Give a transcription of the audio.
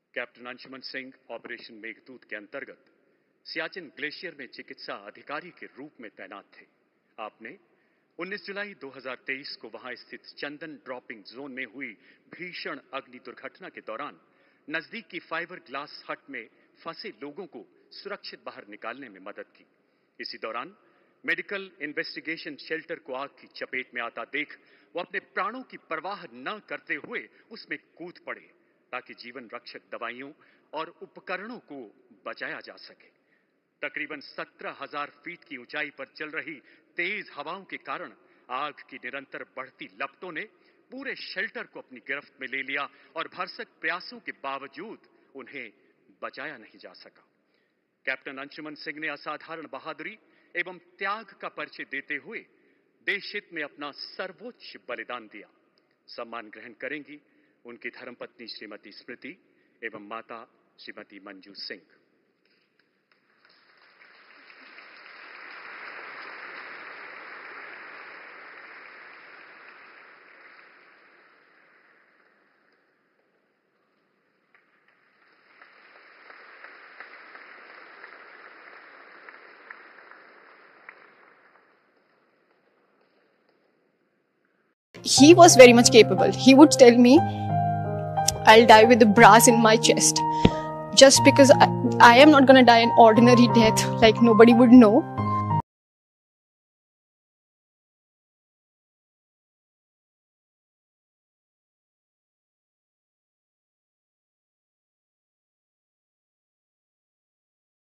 Captain Anshuman Singh operation Meghdoot के अंतर्गत Siachen glacier में चिकित्सा अधिकारी के रूप में तैनात थे। आपने 19 जुलाई 2023 को वहां स्थित चंदन ड्रॉपिंग जोन में हुई भीषण अग्नि दुर्घटना के दौरान नजदीक की फाइबर ग्लास हट में फंसे लोगों को सुरक्षित बाहर निकालने में मदद की। इसी दौरान मेडिकल इन्वेस्टिगेशन शेल्टर को आग की चपेट में आता देख वो अपने प्राणों की परवाह न करते हुए उसमें कूद पड़े ताकि जीवन रक्षक दवाइयों और उपकरणों को बचाया जा सके। तकरीबन 17,000 फीट की ऊंचाई पर चल रही तेज हवाओं के कारण आग की निरंतर बढ़ती लपटों ने पूरे शेल्टर को अपनी गिरफ्त में ले लिया और भरसक प्रयासों के बावजूद उन्हें बचाया नहीं जा सका। कैप्टन अंशुमन सिंह ने असाधारण बहादुरी एवं त्याग का परिचय देते हुए देश हित में अपना सर्वोच्च बलिदान दिया। सम्मान ग्रहण करेंगी उनकी धर्मपत्नी श्रीमती स्मृति एवं माता Shrimati Manju Singh. He was very much capable. He would tell me, I'll die with a brass in my chest. Just because I am not going to die an ordinary death, like nobody would know.